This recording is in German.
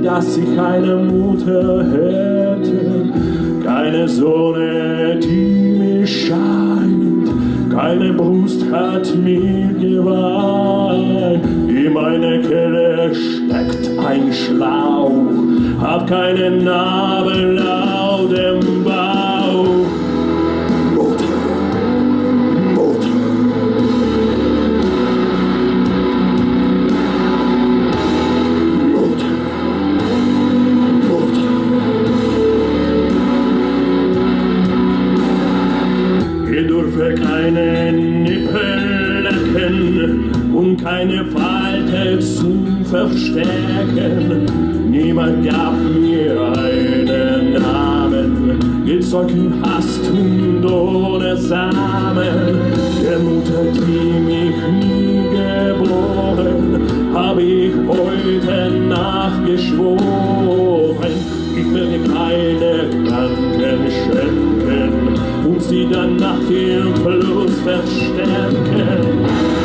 dass ich eine Mutter hätte, keine Sonne, die mir scheint, keine Brust hat mir geweint. In meiner Kehle steckt ein Schlauch, hab keine Narbe auf dem Bauch. Mutter, Mutter. Mutter, Mutter. Ich durfte keine Nippel lecken und keine Falte zum Verstecken. Niemand gab mir einen Namen, gezeugt hast und ohne Samen. Der Mutter, die mich nie geboren, hab ich heute nachgeschworen. Ich will dir keine Kranken schenken und sie dann nach dem Fluss verstärken.